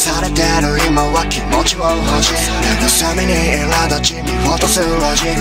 されてる今は気持ちを保持盗みに苛立ち見落とすロジック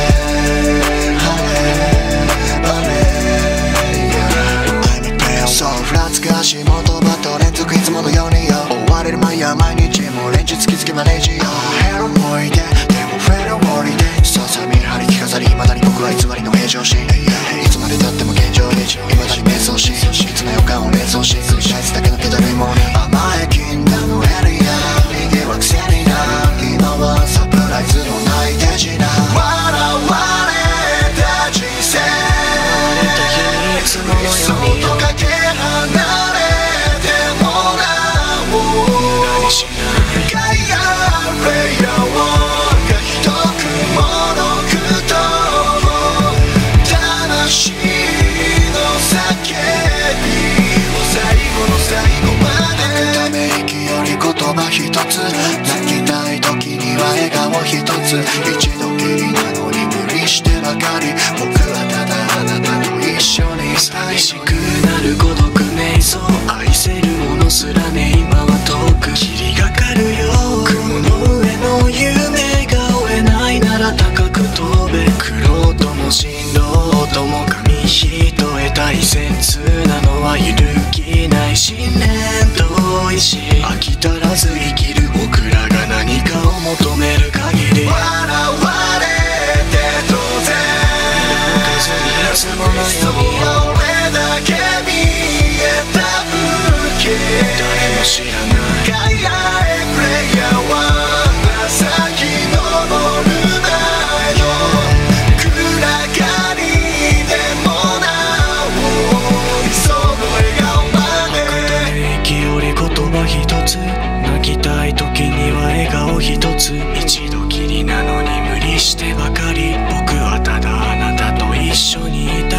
そうふらつかしい言葉と連続いつものようによ追われる毎夜毎日もう連日月々マネージよヘロもいてでもフェルモリでささ見る張り着飾り未だに僕は偽りの平常心いつまでたっても現状維持未だに迷走しいつの予感を連想しすぐシャイズだけの気だるいものに甘え禁断のエリア逃げは癖にな今はサプライズのない手品笑われた人生いつものようにかけ離れてもなお何しないガイアプレイヤーがひどくものくとも魂の叫びを最後の最後までため息より言葉一つ泣きたい時には笑顔一つ一度きりなのに無理してばかり僕はただあなたと一緒に寂しくなる孤独瞑想愛せるものすらね今は遠く霧がかるよ雲の上の夢が追えないなら高く飛べ苦労とも振動とも紙一重大切なのは揺るぎない信念と意志飽き足らず生きる僕らが何かを求める限り笑われて当然いつものように俺だけ見えた風景誰も知らないガイアエプレイヤーは朝日昇る前の暗がりでもなお理想の笑顔まで息より言葉一つ泣きたい時には笑顔一つ一度きりなのに無理してばかり僕はただあなたと一緒にいた